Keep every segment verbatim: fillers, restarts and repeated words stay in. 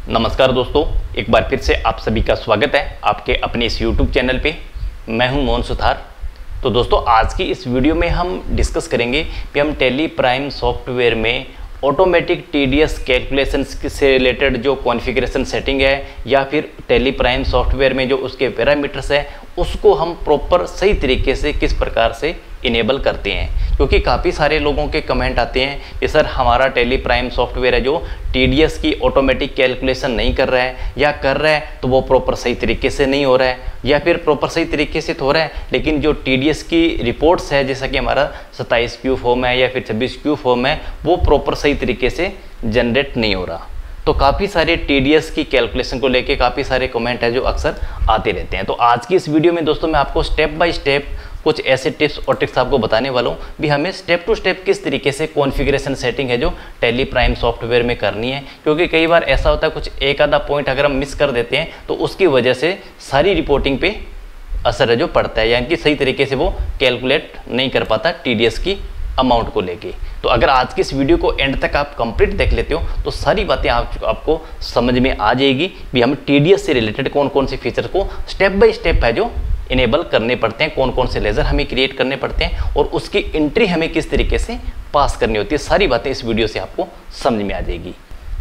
नमस्कार दोस्तों, एक बार फिर से आप सभी का स्वागत है आपके अपने इस यूट्यूब चैनल पे। मैं हूं मोहन सुथार। तो दोस्तों, आज की इस वीडियो में हम डिस्कस करेंगे कि हम टैली प्राइम सॉफ्टवेयर में ऑटोमेटिक टीडीएस कैलकुलेशंस से रिलेटेड जो कॉन्फ़िगरेशन सेटिंग है या फिर टैली प्राइम सॉफ्टवेयर में जो उसके पैरामीटर्स है उसको हम प्रॉपर सही तरीके से किस प्रकार से इनेबल करते हैं। क्योंकि काफ़ी सारे लोगों के कमेंट आते हैं कि सर हमारा टैली प्राइम सॉफ्टवेयर है जो टीडीएस की ऑटोमेटिक कैलकुलेशन नहीं कर रहा है, या कर रहा है तो वो प्रॉपर सही तरीके से नहीं हो रहा है, या फिर प्रॉपर सही तरीके से तो हो रहा है लेकिन जो टीडीएस की रिपोर्ट्स है जैसा कि हमारा सत्ताईस क्यू फॉर्म है या फिर छब्बीस क्यू फॉर्म है वो प्रॉपर सही तरीके से जनरेट नहीं हो रहा। तो काफ़ी सारे टीडीएस की कैलकुलेशन को लेके काफ़ी सारे कमेंट है जो अक्सर आते रहते हैं। तो आज की इस वीडियो में दोस्तों मैं आपको स्टेप बाय स्टेप कुछ ऐसे टिप्स और ट्रिक्स आपको बताने वाला हूँ भी हमें स्टेप टू स्टेप किस तरीके से कॉन्फ़िगरेशन सेटिंग है जो टैली प्राइम सॉफ्टवेयर में करनी है। क्योंकि कई बार ऐसा होता है कुछ एक आधा पॉइंट अगर हम मिस कर देते हैं तो उसकी वजह से सारी रिपोर्टिंग पे असर है जो पड़ता है, यानी कि सही तरीके से वो कैलकुलेट नहीं कर पाता टीडीएस की अमाउंट को लेके। तो अगर आज की इस वीडियो को एंड तक आप कंप्लीट देख लेते हो तो सारी बातें आप, आपको समझ में आ जाएगी भी हम टीडीएस से रिलेटेड कौन कौन से फीचर को स्टेप बाय स्टेप है जो इनेबल करने पड़ते हैं, कौन कौन से लेज़र हमें क्रिएट करने पड़ते हैं और उसकी एंट्री हमें किस तरीके से पास करनी होती है। सारी बातें इस वीडियो से आपको समझ में आ जाएगी।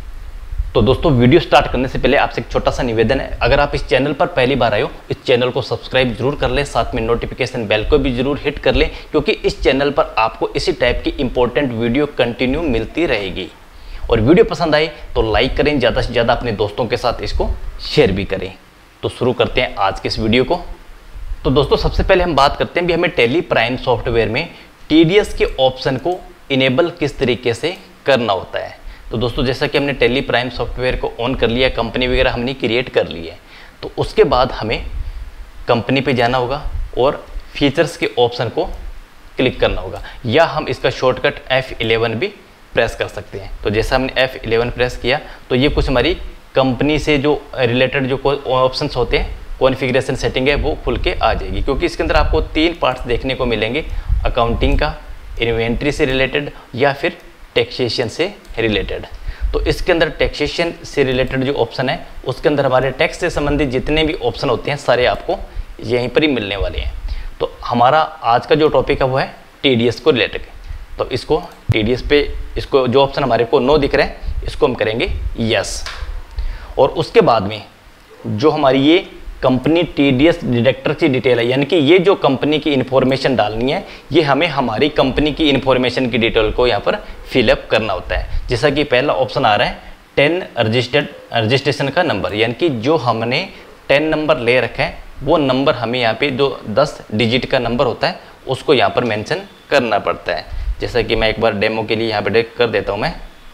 तो दोस्तों, वीडियो स्टार्ट करने से पहले आपसे एक छोटा सा निवेदन है, अगर आप इस चैनल पर पहली बार आए हो इस चैनल को सब्सक्राइब जरूर कर ले, साथ में नोटिफिकेशन बेल को भी जरूर हिट कर ले, क्योंकि इस चैनल पर आपको इसी टाइप की इंपॉर्टेंट वीडियो कंटिन्यू मिलती रहेगी। और वीडियो पसंद आए तो लाइक करें, ज़्यादा से ज़्यादा अपने दोस्तों के साथ इसको शेयर भी करें। तो शुरू करते हैं आज के इस वीडियो को। तो दोस्तों, सबसे पहले हम बात करते हैं भी हमें टैली प्राइम सॉफ्टवेयर में टीडीएस के ऑप्शन को इनेबल किस तरीके से करना होता है। तो दोस्तों, जैसा कि हमने टैली प्राइम सॉफ्टवेयर को ऑन कर लिया, कंपनी वगैरह हमने क्रिएट कर ली है, तो उसके बाद हमें कंपनी पे जाना होगा और फीचर्स के ऑप्शन को क्लिक करना होगा, या हम इसका शॉर्टकट एफ इलेवन भी प्रेस कर सकते हैं। तो जैसा हमने एफ इलेवन प्रेस किया तो ये कुछ हमारी कंपनी से जो रिलेटेड जो ऑप्शंस होते हैं कॉन्फ़िगरेशन सेटिंग है वो खुल के आ जाएगी। क्योंकि इसके अंदर आपको तीन पार्ट्स देखने को मिलेंगे, अकाउंटिंग का, इन्वेंट्री से रिलेटेड या फिर टैक्सेशन से रिलेटेड। तो इसके अंदर टैक्सेशन से रिलेटेड जो ऑप्शन है उसके अंदर हमारे टैक्स से संबंधित जितने भी ऑप्शन होते हैं सारे आपको यहीं पर ही मिलने वाले हैं। तो हमारा आज का जो टॉपिक है वो है टीडीएस को रिलेटेड। तो इसको टीडीएस पे इसको जो ऑप्शन हमारे को नो दिख रहा है इसको हम करेंगे यस। और उसके बाद में जो हमारी ये कंपनी टीडीएस डिडक्टर की डिटेल है, यानी कि ये जो कंपनी की इन्फॉर्मेशन डालनी है ये हमें हमारी कंपनी की इन्फॉर्मेशन की डिटेल को यहाँ पर फिलअप करना होता है। जैसा कि पहला ऑप्शन आ रहा है टेन रजिस्टर्ड रजिस्ट्रेशन का नंबर, यानी कि जो हमने टेन नंबर ले रखा है वो नंबर हमें यहाँ पे जो दस डिजिट का नंबर होता है उसको यहाँ पर मेंशन करना पड़ता है। जैसा कि मैं एक बार डेमो के लिए यहाँ पर कर देता हूँ मैं।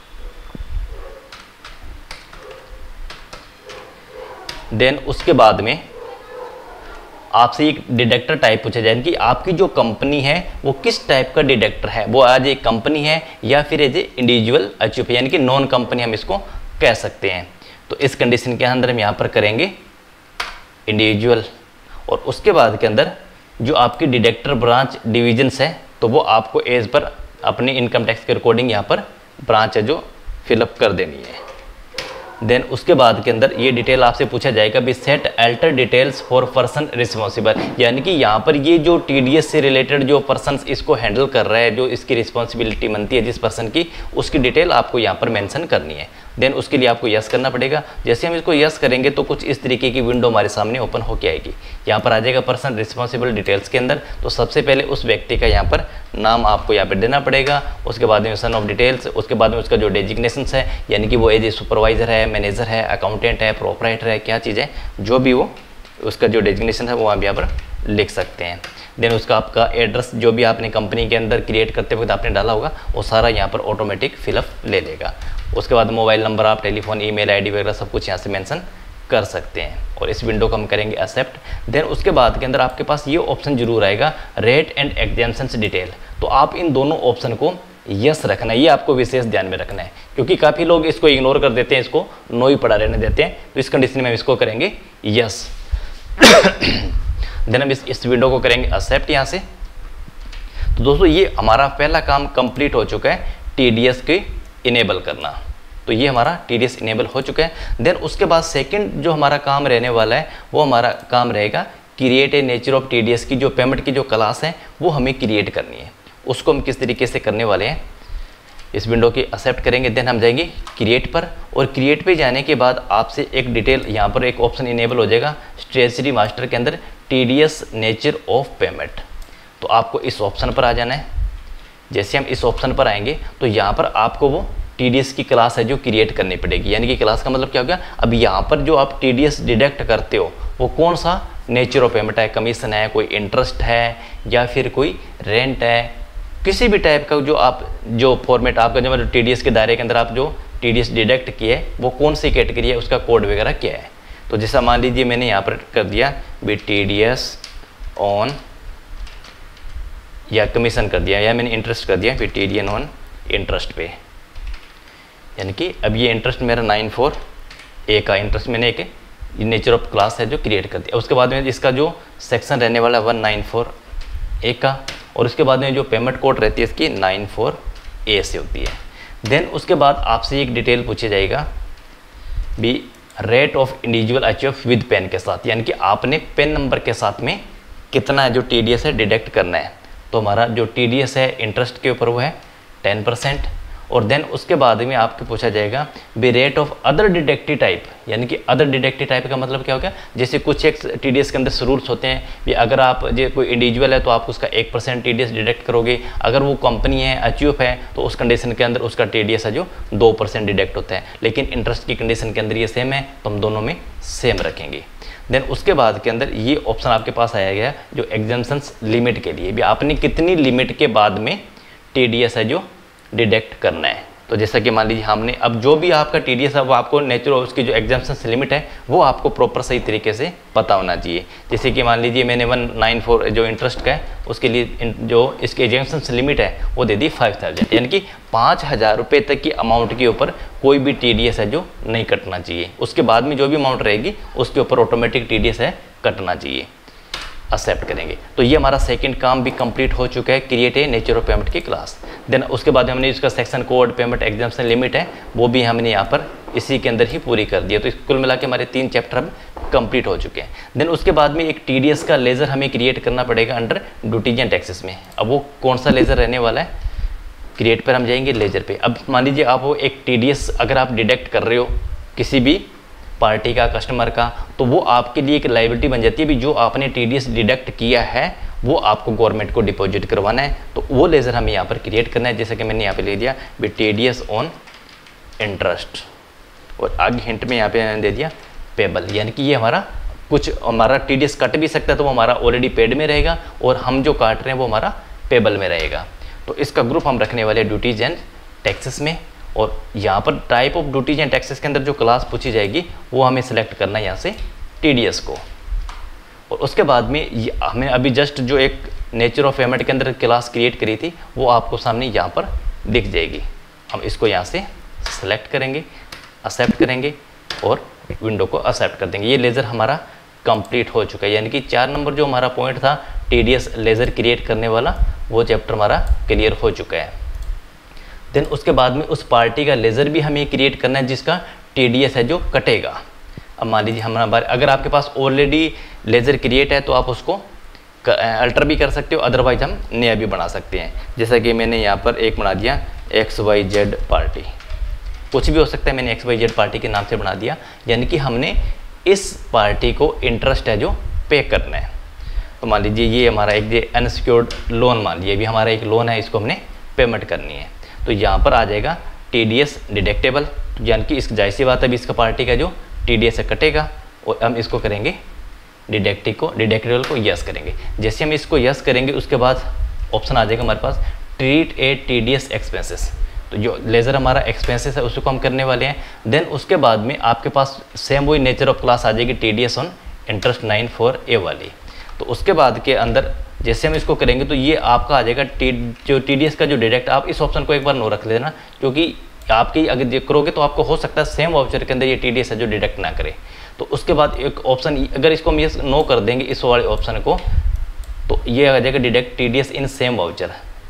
देन उसके बाद में आपसे एक डिडक्टर टाइप पूछा जाए कि आपकी जो कंपनी है वो किस टाइप का डिडक्टर है, वो एज ए कंपनी है या फिर एज ए इंडिविजुअल अचीव, यानी कि नॉन कंपनी हम इसको कह सकते हैं। तो इस कंडीशन के अंदर हम यहाँ पर करेंगे इंडिविजुअल। और उसके बाद के अंदर जो आपकी डिडक्टर ब्रांच डिविजन्स है तो वो आपको एज पर अपने इनकम टैक्स के अकॉर्डिंग यहाँ पर ब्रांच है जो फिलअप कर देनी है। देन उसके बाद के अंदर ये डिटेल आपसे पूछा जाएगा भी set alter details for person responsible, यानी कि यहाँ पर ये जो टीडीएस से रिलेटेड जो पर्सन इसको हैंडल कर रहा है, जो इसकी रिस्पॉन्सिबिलिटी बनती है जिस पर्सन की, उसकी डिटेल आपको यहाँ पर मेंशन करनी है। देन उसके लिए आपको यस करना पड़ेगा। जैसे हम इसको यस करेंगे तो कुछ इस तरीके की विंडो हमारे सामने ओपन होके आएगी। यहाँ पर आ जाएगा पर्सन रिस्पॉन्सिबल डिटेल्स के अंदर। तो सबसे पहले उस व्यक्ति का यहाँ पर नाम आपको यहाँ पर देना पड़ेगा, उसके बाद में सन ऑफ डिटेल्स, उसके बाद में उसका जो डेजिग्नेशंस है, यानी कि वो एज ए सुपरवाइजर है, मैनेजर है, अकाउंटेंट है, प्रोपराइटर है, क्या चीज़ है, जो भी वो उसका जो डेजिग्नेशन है वो आप यहाँ पर लिख सकते हैं। देन उसका आपका एड्रेस जो भी आपने कंपनी के अंदर क्रिएट करते वक्त आपने डाला होगा वो सारा यहाँ पर ऑटोमेटिक फिलअप ले लेगा। उसके बाद मोबाइल नंबर, आप टेलीफोन, ईमेल आईडी वगैरह सब कुछ यहाँ से मेंशन कर सकते हैं। और इस विंडो को हम करेंगे एक्सेप्ट। देन उसके बाद के अंदर आपके पास ये ऑप्शन जरूर आएगा रेट एंड एग्जाम्पशंस डिटेल। तो आप इन दोनों ऑप्शन को यस रखना है, ये आपको विशेष ध्यान में रखना है, क्योंकि काफ़ी लोग इसको इग्नोर कर देते हैं, इसको नो ही पड़ा रहने देते हैं। तो इस कंडीशन में हम इसको करेंगे यस। देन हम इस इस विंडो को करेंगे एक्सेप्ट यहाँ से। तो दोस्तों, ये हमारा पहला काम कंप्लीट हो चुका है टीडीएस के इनेबल करना। तो ये हमारा टी डी एस इनेबल हो चुका है। देन उसके बाद सेकंड जो हमारा काम रहने वाला है वो हमारा काम रहेगा create a nature of T D S की जो पेमेंट की जो क्लास है वो हमें क्रिएट करनी है। उसको हम किस तरीके से करने वाले हैं, इस विंडो की एक्सेप्ट करेंगे, देन हम जाएंगे क्रिएट पर, और क्रिएट पे जाने के बाद आपसे एक डिटेल यहाँ पर एक ऑप्शन इनेबल हो जाएगा ट्रेजरी मास्टर के अंदर T D S nature of payment. तो आपको इस ऑप्शन पर आ जाना है। जैसे हम इस ऑप्शन पर आएंगे तो यहाँ पर आपको वो टी डी एस की क्लास है जो क्रिएट करनी पड़ेगी। यानी कि क्लास का मतलब क्या हो गया, अब यहाँ पर जो आप टी डी एस डिडक्ट करते हो वो कौन सा नेचर ऑफ पेमेंट है, कमीशन है, कोई इंटरेस्ट है, या फिर कोई रेंट है, किसी भी टाइप का जो आप जो फॉर्मेट आपका जो मतलब टी डी एस के दायरे के अंदर आप जो टी डी एस डिडक्ट किए वो कौन सी कैटेगरी है, उसका कोड वगैरह क्या है। तो जैसा मान लीजिए मैंने यहाँ पर कर दिया B T D S on या कमीशन कर दिया, या मैंने इंटरेस्ट कर दिया B T D N on interest पे। यानी कि अब ये इंटरेस्ट मेरा नाइन फोर ए का इंटरेस्ट मैंने एक नेचर ऑफ क्लास है जो क्रिएट कर दिया। उसके बाद में इसका जो सेक्शन रहने वाला है वन नाइन फोर ए का, और उसके बाद में जो पेमेंट कोड रहती है इसकी नाइन फोर ए से होती है। देन उसके बाद आपसे एक डिटेल पूछा जाएगा B rate of individual achieve with PAN के साथ, यानी कि आपने पेन नंबर के साथ में कितना जो टी डी एस है डिडक्ट करना है। तो हमारा जो टी डी एस है इंटरेस्ट के ऊपर वो है टेन परसेंट, और देन उसके बाद में आपको पूछा जाएगा B rate of other deductive type, यानी कि अदर डिडक्टिव टाइप का मतलब क्या हो गया, जैसे कुछ एक टी डी एस के अंदर रूल्स होते हैं कि अगर आप जो कोई इंडिविजुअल है तो आप उसका एक percent T D S deduct करोगे, अगर वो कंपनी है अचीव है तो उस कंडीशन के अंदर उसका टी डी एस है जो दो परसेंट डिडक्ट होता है। लेकिन इंटरेस्ट की कंडीशन के अंदर ये सेम है तो हम दोनों में सेम रखेंगे। देन उसके बाद के अंदर ये ऑप्शन आपके पास आया गया जो एग्जाम्पशंस लिमिट के लिए भी आपने कितनी लिमिट के बाद में टी डी एस है जो डिडक्ट करना है। तो जैसा कि मान लीजिए हमने अब जो भी आपका टी डी एस है वो आपको नेचर ऑफ उसकी जो एग्जाम्पशंस लिमिट है वो आपको प्रॉपर सही तरीके से पता होना चाहिए। जैसे कि मान लीजिए मैंने वन नाइन फोर जो इंटरेस्ट का है उसके लिए जो इसकी एग्जाम्पशंस लिमिट है वो दे दी फाइव थाउजेंड, यानी कि पाँच हज़ार रुपये तक की अमाउंट के ऊपर कोई भी टी डी एस है जो नहीं कटना चाहिए। उसके बाद में जो भी अमाउंट रहेगी उसके ऊपर ऑटोमेटिक टी डी एस है कटना चाहिए। एक्सेप्ट करेंगे। तो ये हमारा सेकंड काम भी कंप्लीट हो चुका है, create a nature of payment की क्लास। देन उसके बाद हमने इसका section code, payment exemption limit है वो भी हमने यहाँ पर इसी के अंदर ही पूरी कर दिया। तो कुल मिला के हमारे तीन चैप्टर अब कंप्लीट हो चुके हैं। देन उसके बाद में एक टी डी एस का लेज़र हमें क्रिएट करना पड़ेगा अंडर ड्यूटीज एंड टैक्सेस में। अब वो कौन सा लेज़र रहने वाला है, क्रिएट पर हम जाएंगे लेज़र पे। अब मान लीजिए आप वो एक टी डी एस अगर आप डिडक्ट कर रहे हो किसी भी पार्टी का, कस्टमर का, तो वो आपके लिए एक लायबिलिटी बन जाती है भी जो आपने टी डी एस डिडक्ट किया है वो आपको गवर्नमेंट को डिपॉजिट करवाना है। तो वो लेज़र हमें यहाँ पर क्रिएट करना है, जैसे कि मैंने यहाँ पे ले दिया भी T D S on interest, और आगे हिंट में यहाँ पे मैंने दे दिया पेबल, यानी कि ये हमारा कुछ हमारा टी डी एस कट भी सकता है तो वो हमारा ऑलरेडी पेड में रहेगा, और हम जो काट रहे हैं वो हमारा पेबल में रहेगा। तो इसका ग्रुप हम रखने वाले ड्यूटीज एंड टैक्सेस में, और यहाँ पर type of duties and taxes के अंदर जो क्लास पूछी जाएगी वो हमें सेलेक्ट करना है यहाँ से टी डी एस को। और उसके बाद में हमें अभी जस्ट जो एक नेचर ऑफ पेमेंट के अंदर क्लास क्रिएट करी थी वो आपको सामने यहाँ पर दिख जाएगी। हम इसको यहाँ से सेलेक्ट करेंगे, एक्सेप्ट करेंगे और विंडो को एक्सेप्ट कर देंगे। ये लेज़र हमारा कंप्लीट हो चुका है, यानी कि चार नंबर जो हमारा पॉइंट था T D S ledger create करने वाला वो चैप्टर हमारा क्लियर हो चुका है। देन उसके बाद में उस पार्टी का लेज़र भी हमें क्रिएट करना है जिसका टी डी एस है जो कटेगा। अब मान लीजिए हमारा अगर आपके पास ऑलरेडी लेज़र क्रिएट है तो आप उसको अल्टर भी कर सकते हो, अदरवाइज हम नया भी बना सकते हैं। जैसा कि मैंने यहाँ पर एक बना दिया एक्स वाई जेड पार्टी, कुछ भी हो सकता है, मैंने एक्स वाई जेड पार्टी के नाम से बना दिया, यानी कि हमने इस पार्टी को इंटरेस्ट है जो पे करना है। तो मान लीजिए ये हमारा एक ये अनसिक्योर्ड लोन, मान लीजिए भी हमारा एक लोन है, इसको हमने पेमेंट करनी है। तो यहाँ पर आ जाएगा टी डी एस डिडक्टेबल, यानी कि इस जाहिर सी बात है अभी इसका पार्टी का जो टी डी एस है कटेगा, और हम इसको करेंगे डिडक्टिव को डिडक्टेबल को यस करेंगे। जैसे हम इसको यस करेंगे उसके बाद ऑप्शन आ जाएगा हमारे पास treat a T D S expenses. तो जो लेज़र हमारा एक्सपेंसेस है उसको हम करने वाले हैं। देन उसके बाद में आपके पास सेम वही नेचर ऑफ क्लास आ जाएगी T D S on interest nine four A वाली। तो उसके बाद के अंदर जैसे हम इसको करेंगे तो ये आपका आ जाएगा टी जो टी डी एस का जो डिडक्ट, आप इस ऑप्शन को एक बार नो रख लेना, क्योंकि आपकी अगर करोगे तो आपको हो सकता है सेम वाउचर के अंदर ये टी डी एस है जो डिडक्ट ना करे। तो उसके बाद एक ऑप्शन अगर इसको हम ये नो कर देंगे इस वाले ऑप्शन को, तो ये आ जाएगा deduct T D S in same voucher,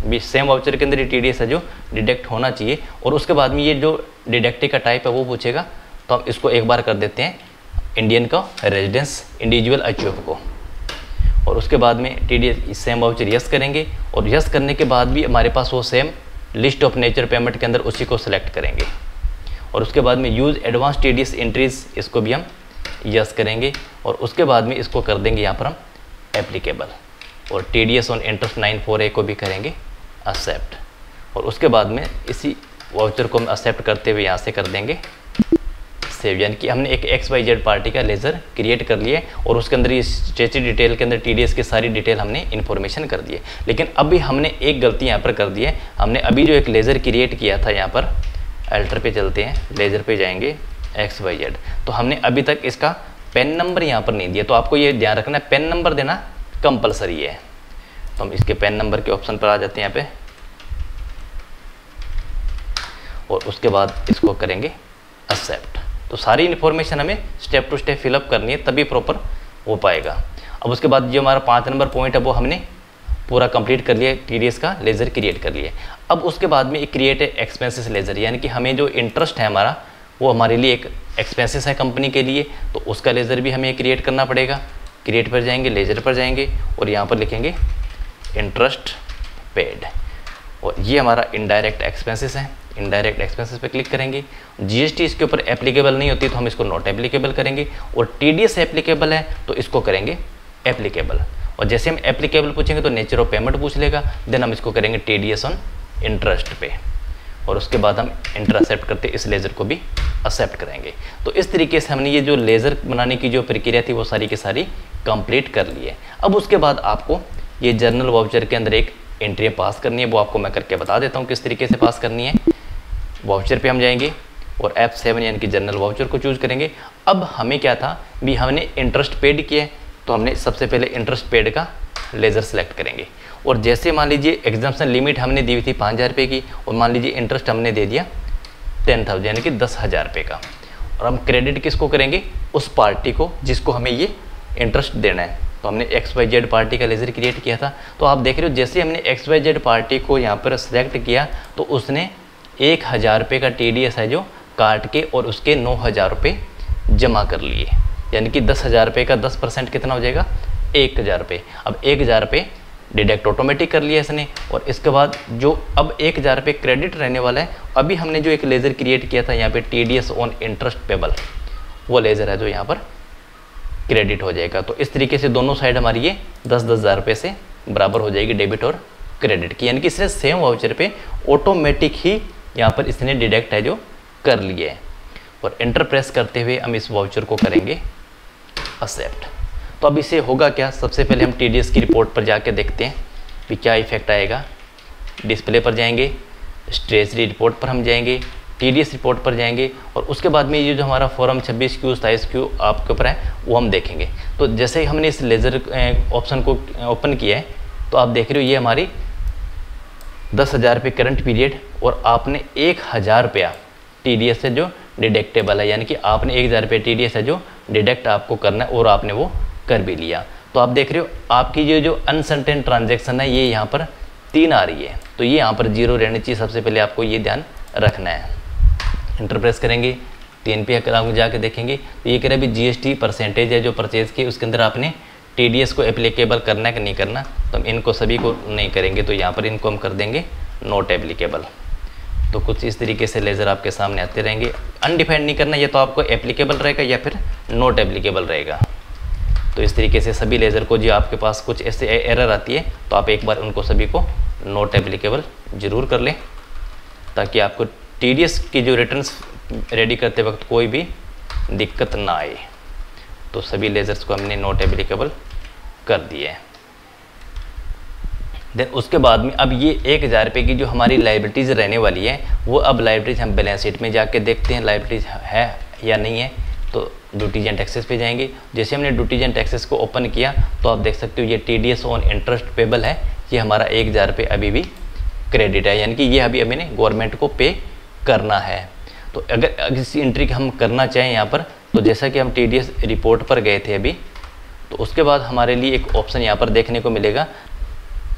भी सेम वाउचर के अंदर ये टी डी एस है जो डिडक्ट होना चाहिए। और उसके बाद में ये जो डिडक्टिव का टाइप है वो पूछेगा, तो हम इसको एक बार कर देते हैं इंडियन का रेजिडेंस इंडिविजुअल अचीव को। और उसके बाद में T D S same voucher yes करेंगे, और यस करने के बाद भी हमारे पास वो same list of nature payment के अंदर उसी को सिलेक्ट करेंगे। और उसके बाद में use advance T D S entries, इसको भी हम यस करेंगे। और उसके बाद में इसको कर देंगे यहाँ पर हम एप्लीकेबल, और T D S on interest nine four A को भी करेंगे एक्सेप्ट। और उसके बाद में इसी वाउचर को हम एक्सेप्ट करते हुए यहाँ से कर देंगे सेव, यानी कि हमने एक एक्स वाई जेड पार्टी का लेज़र क्रिएट कर लिए और उसके अंदर ये स्ट्रेची डिटेल के अंदर टी डी एस की सारी डिटेल हमने इन्फॉर्मेशन कर दी है। लेकिन अभी हमने एक गलती यहाँ पर कर दी है, हमने अभी जो एक लेज़र क्रिएट किया था, यहाँ पर अल्टर पे चलते हैं, लेज़र पे जाएंगे एक्स वाई जेड, तो हमने अभी तक इसका पेन नंबर यहाँ पर नहीं दिया। तो आपको ये ध्यान रखना है, पेन नंबर देना कंपलसरी है। तो हम इसके पेन नंबर के ऑप्शन पर आ जाते हैं यहाँ पे, और उसके बाद इसको करेंगे एक्सेप्ट। तो सारी इन्फॉर्मेशन हमें स्टेप टू स्टेप फिलअप करनी है, तभी प्रॉपर हो पाएगा। अब उसके बाद जो हमारा पाँच नंबर पॉइंट है वो हमने पूरा कंप्लीट कर लिया, टी डी एस का लेज़र क्रिएट कर लिया। अब उसके बाद में एक क्रिएट एक्सपेंसेस लेज़र, यानी कि हमें जो इंटरेस्ट है हमारा वो हमारे लिए एक एक्सपेंसेस है कंपनी के लिए, तो उसका लेज़र भी हमें क्रिएट करना पड़ेगा। क्रिएट पर जाएंगे, लेज़र पर जाएंगे, और यहाँ पर लिखेंगे इंटरेस्ट पेड, और ये हमारा इनडायरेक्ट एक्सपेंसेस है। इनडायरेक्ट एक्सपेंसेस पे क्लिक करेंगे। जीएसटी इसके ऊपर एप्लीकेबल नहीं होती तो हम इसको नॉट एप्लीकेबल करेंगे, और टीडीएस एप्लीकेबल है तो इसको करेंगे एप्लीकेबल। और जैसे हम एप्लीकेबल पूछेंगे तो नेचर ऑफ पेमेंट पूछ लेगा, देन हम इसको करेंगे टीडीएस ऑन इंटरेस्ट पे, और उसके बाद हम इंटर एक्सेप्ट करते इस लेज़र को भी एक्सेप्ट करेंगे। तो इस तरीके से हमने ये जो लेज़र बनाने की जो प्रक्रिया थी वो सारी की सारी कंप्लीट कर ली है। अब उसके बाद आपको ये जर्नल वाउचर के अंदर एक एंट्री पास करनी है, वो आपको मैं करके बता देता हूँ किस तरीके से पास करनी है। वाउचर पे हम जाएंगे और एफ सेवन यानी कि जनरल वाउचर को चूज़ करेंगे। अब हमें क्या था भी, हमने इंटरेस्ट पेड किया है, तो हमने सबसे पहले इंटरेस्ट पेड का लेज़र सेलेक्ट करेंगे। और जैसे मान लीजिए एग्जाम्पशन लिमिट हमने दी हुई थी पाँच हज़ार रुपये की, और मान लीजिए इंटरेस्ट हमने दे दिया टेन थाउजेंड यानी कि दस हज़ार रुपये का, और हम क्रेडिट किसको करेंगे, उस पार्टी को जिसको हमें ये इंटरेस्ट देना है। तो हमने एक्स वाई जेड पार्टी का लेज़र क्रिएट किया था, तो आप देख रहे हो जैसे हमने एक्स वाई जेड पार्टी को यहाँ पर सेलेक्ट किया तो उसने एक हज़ार रुपये का टी डी एस है जो काट के और उसके नौ हज़ार रुपये जमा कर लिए, यानी कि दस हज़ार रुपये का दस परसेंट कितना हो जाएगा, एक हज़ार रुपये। अब एक हज़ार रुपये डिडक्ट ऑटोमेटिक कर लिया इसने, और इसके बाद जो अब एक हज़ार रुपये क्रेडिट रहने वाला है, अभी हमने जो एक लेज़र क्रिएट किया था यहाँ पे T D S on interest payable, वो लेज़र है जो यहाँ पर क्रेडिट हो जाएगा। तो इस तरीके से दोनों साइड हमारी ये दस दस हज़ार रुपये से बराबर हो जाएगी डेबिट और क्रेडिट की, यानी कि इसने सेम वाउचर पे ऑटोमेटिक ही यहाँ पर इसने डिडक्ट है जो कर लिए है। और एंटर प्रेस करते हुए हम इस वाउचर को करेंगे एक्सेप्ट। तो अब इसे होगा क्या, सबसे पहले हम टी डी एस की रिपोर्ट पर जाके देखते हैं कि क्या इफेक्ट आएगा। डिस्प्ले पर जाएंगे, ट्रेजरी रिपोर्ट पर हम जाएंगे, टी डी एस रिपोर्ट पर जाएंगे, और उसके बाद में ये जो हमारा फॉर्म छब्बीस क्यू सताईस क्यू आपके ऊपर है वो हम देखेंगे। तो जैसे ही हमने इस लेज़र ऑप्शन को ओपन किया है तो आप देख रहे हो ये हमारी दस हज़ार रुपये करंट पीरियड, और आपने एक हज़ार रुपया टी डी एस से जो डिडक्टेबल है, यानी कि आपने एक हज़ार रुपये टी डी एस है जो डिडक्ट आपको करना है, और आपने वो कर भी लिया। तो आप देख रहे हो आपकी ये जो अनसर्टेन ट्रांजैक्शन है ये यहाँ पर तीन आ रही है, तो ये यहाँ पर जीरो रहनी चाहिए। सबसे पहले आपको ये ध्यान रखना है। इंटर प्रेस करेंगे, तीन पे अगर आप जाके देखेंगे तो ये कह रहा है भी जीएसटी परसेंटेज है जो परचेज की, उसके अंदर आपने टीडीएस को एप्लीकेबल करना है कि नहीं करना। तो हम इनको सभी को नहीं करेंगे, तो यहाँ पर इनको हम कर देंगे नॉट एप्लीकेबल। तो कुछ इस तरीके से लेज़र आपके सामने आते रहेंगे। अनडिफाइंड नहीं करना, ये तो आपको एप्लीकेबल रहेगा या फिर नॉट एप्लीकेबल रहेगा। तो इस तरीके से सभी लेज़र को जो आपके पास कुछ ऐसे एरर आती है तो आप एक बार उनको सभी को नॉट एप्लीकेबल ज़रूर कर लें, ताकि आपको टीडीएस की जो रिटर्न्स रेडी करते वक्त कोई भी दिक्कत ना आए। तो सभी लेज़र्स को हमने नॉट एप्लीकेबल कर दिए हैं। देन उसके बाद में अब ये एक हज़ार रुपये की जो हमारी लाइबिलिटीज़ रहने वाली है वो अब लाइबिलिटीज़ हम बैलेंस शीट में जाके देखते हैं लाइबिलिटीज़ है या नहीं है। तो ड्यूटीज एंड टैक्सेस पे जाएंगे। जैसे हमने ड्यूटीज एंड टैक्सेस को ओपन किया तो आप देख सकते हो ये टीडीएस ऑन इंटरेस्ट पेबल है, ये हमारा एक हज़ार रुपये अभी भी क्रेडिट है, यानी कि ये अभी हमें गवर्नमेंट को पे करना है। तो अगर इस एंट्री हम करना चाहें यहाँ पर, तो जैसा कि हम टीडीएस रिपोर्ट पर गए थे अभी, तो उसके बाद हमारे लिए एक ऑप्शन यहाँ पर देखने को मिलेगा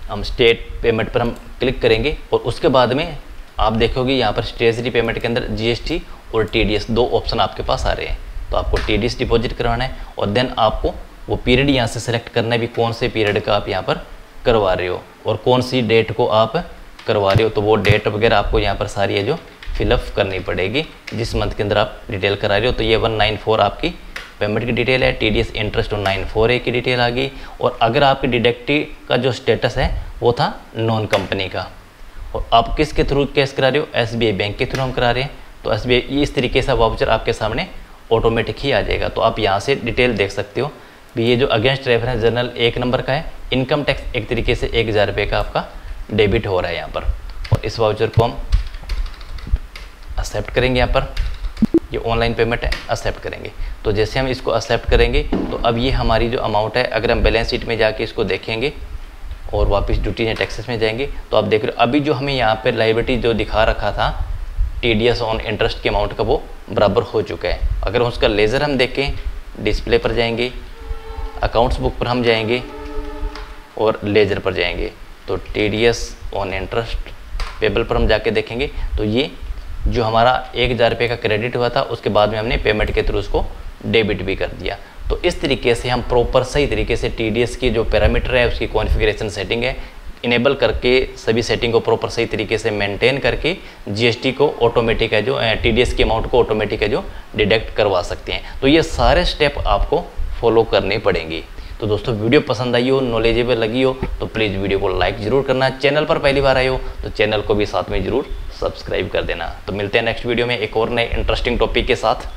हम स्टेट पेमेंट पर हम क्लिक करेंगे और उसके बाद में आप देखोगे यहाँ पर ट्रेजरी पेमेंट के अंदर जीएसटी और टीडीएस दो ऑप्शन आपके पास आ रहे हैं। तो आपको टीडीएस डिपॉजिट करवाना है और देन आपको वो पीरियड यहाँ से सेलेक्ट करना है भी कौन से पीरियड का आप यहाँ पर करवा रहे हो और कौन सी डेट को आप करवा रहे हो। तो वो डेट वगैरह आपको यहाँ पर सारी है जो फिलअप करनी पड़ेगी जिस मंथ के अंदर आप डिटेल करा रहे हो। तो ये वन नाइन फोर आपकी पेमेंट की डिटेल है, टीडीएस इंटरेस्ट और नाइन फोर ए की डिटेल आ गई। और अगर आपकी डिडक्टी का जो स्टेटस है वो था नॉन कंपनी का और आप किसके थ्रू केस करा रहे हो, एसबीआई बैंक के थ्रू हम करा रहे हैं। तो एसबीआई इस तरीके से वाउचर आपके सामने ऑटोमेटिक ही आ जाएगा। तो आप यहाँ से डिटेल देख सकते हो भी ये जो अगेंस्ट रेफरेंस जर्नल एक नंबर का है, इनकम टैक्स एक तरीके से एक हज़ार रुपये का आपका डेबिट हो रहा है यहाँ पर। और इस वाउचर को हम एक्सेप्ट करेंगे, यहाँ पर ये ऑनलाइन पेमेंट है, एक्सेप्ट करेंगे। तो जैसे हम इसको एक्सेप्ट करेंगे तो अब ये हमारी जो अमाउंट है, अगर हम बैलेंस शीट में जाके इसको देखेंगे और वापस ड्यूटीज एंड टैक्सेस में जाएंगे तो आप देख रहे हो अभी जो हमें यहाँ पर लायबिलिटी जो दिखा रखा था टीडीएस ऑन इंटरेस्ट के अमाउंट का वो बराबर हो चुका है। अगर उसका लेज़र हम देखें, डिस्प्ले पर जाएंगे, अकाउंट्स बुक पर हम जाएंगे और लेजर पर जाएंगे तो टीडीएस ऑन इंटरेस्ट पेबल पर हम जाके देखेंगे तो ये जो हमारा एक हज़ार रुपये का क्रेडिट हुआ था उसके बाद में हमने पेमेंट के थ्रू उसको डेबिट भी कर दिया। तो इस तरीके से हम प्रॉपर सही तरीके से टीडीएस की जो पैरामीटर है उसकी कॉन्फ़िगरेशन सेटिंग है इनेबल करके सभी सेटिंग को प्रॉपर सही तरीके से मेंटेन करके जीएसटी को ऑटोमेटिक है जो टीडीएस की अमाउंट को ऑटोमेटिक है जो डिडक्ट करवा सकते हैं। तो ये सारे स्टेप आपको फॉलो करने पड़ेंगी। तो दोस्तों वीडियो पसंद आई हो, नॉलेजेबल लगी हो तो प्लीज़ वीडियो को लाइक ज़रूर करना। चैनल पर पहली बार आए हो तो चैनल को भी साथ में ज़रूर सब्सक्राइब कर देना। तो मिलते हैं नेक्स्ट वीडियो में एक और नए इंटरेस्टिंग टॉपिक के साथ।